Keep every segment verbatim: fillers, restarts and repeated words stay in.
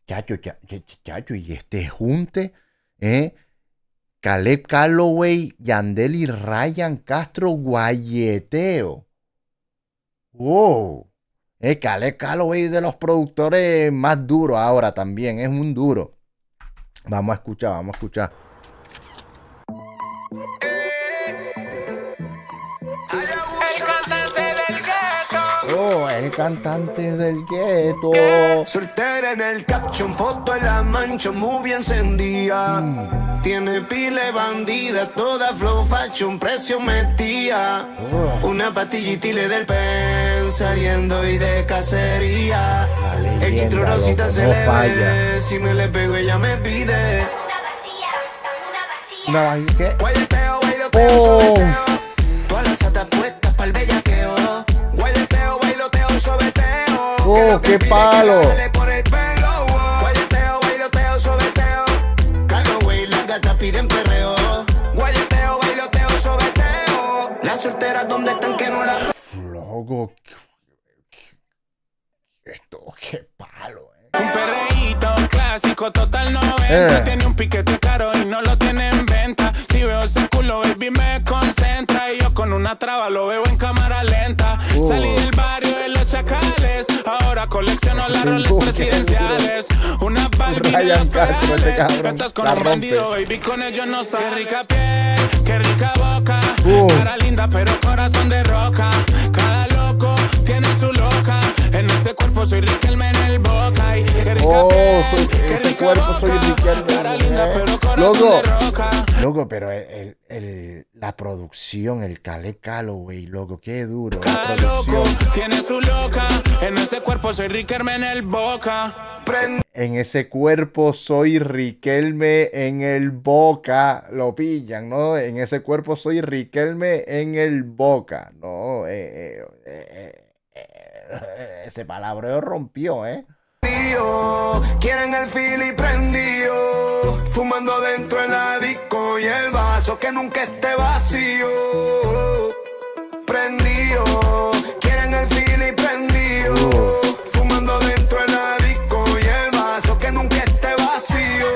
Chacho, cha- cha- cha- chacho, y este junte, ¿eh? Caleb Calloway, Yandel y Ryan Castro, guayeteo. Wow. Eh, Caleb Calloway de los productores más duros ahora también, es un duro. Vamos a escuchar, vamos a escuchar. Oh, el cantante del gueto. Soltera en el caption, foto en la mancha, muy bien encendida. Mm. Tiene pile bandida, toda flow fashion, precio metía. Oh. Una pastillita y le del pen, saliendo y de cacería. La El leyenda, quintro rosita loco, se no le falla. ve, si me le pego ella me pide. Una vaina, ¿qué? Guayeteo, bailoteo, Oh. sobeteo. Todas las satas puestas pa'l bellaqueo. Guayeteo, bailoteo, sobeteo. Oh, Que lo que qué pide palo. que la jale por el pelo. Oh. Guayeteo, bailoteo, sobeteo. Calloway, las gatas piden perreo. Guayeteo, bailoteo, sobeteo. Las solteras, ¿dónde están que no la... Loco. Esto, qué palo, eh. Un perreíto clásico, total noventa. Eh. Tiene un piquete caro y no lo tiene en venta. Si veo ese culo, baby, me concentra. Y yo con una traba lo veo en cámara lenta. Uh. Salí del barrio de los chacales. Ahora colecciono las roles Uh, qué presidenciales. Una Barbie en Ryan los Castro, este pedales. cabrón, Estás con la un rompe. bandido, baby, con ellos no sabes. Qué rica piel, qué rica boca. Uh. Cara linda, pero corazón de roca. Cada loco tiene su loca. En ese cuerpo soy Riquelme en el boca. Y qué rica Oh, piel, soy- qué ese rica cuerpo soy boca. Riquelme, Cara linda, eh. pero corazón Loco. de roca. Loco, pero el, el- el- la producción, el Caleb Calloway, loco, qué duro. La Cada loco producción. tiene su loca. En ese cuerpo soy Riquelme en el boca. En ese cuerpo soy Riquelme en el Boca. Lo pillan, ¿no? En ese cuerpo soy Riquelme en el Boca. No, eh, eh, eh, eh, ese palabreo rompió, ¿eh? Quieren el fili prendido, fumando dentro en la disco y el vaso que nunca esté vacío. Prendido, quieren el fili prendido, Uh. fumando dentro en la disco y el vaso que nunca esté vacío.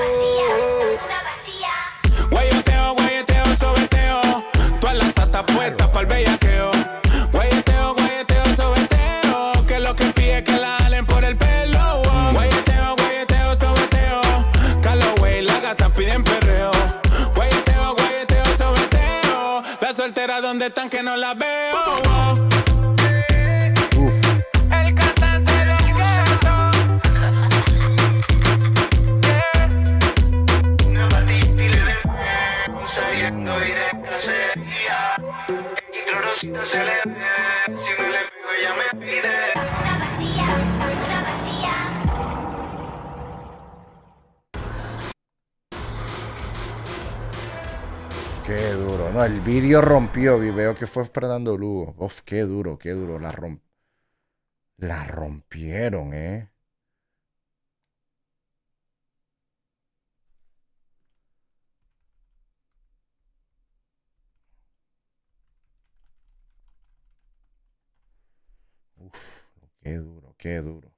Guayeteo, guayeteo, sobeteo. Todas las satas puestas pa'l bellaqueo. Guayeteo, guayeteo, sobeteo. Que lo que pide que la jalen por el pelo. Oh. Guayeteo, guayeteo, sobeteo. Calloway, las gatas piden perreo. Guayeteo, guayeteo, sobeteo. Las solteras, ¿dónde están que no las veo? Oh. Uf. El cantante del gueto. Una patita y le den saliendo y de cacería. El quintro rosita se le ve, si me le pego ella me pide. Qué duro. No, el vídeo rompió. Y veo que fue Fernando Lugo. Uf, qué duro, qué duro. La, romp... la rompieron, ¿eh? Uf, qué duro, qué duro.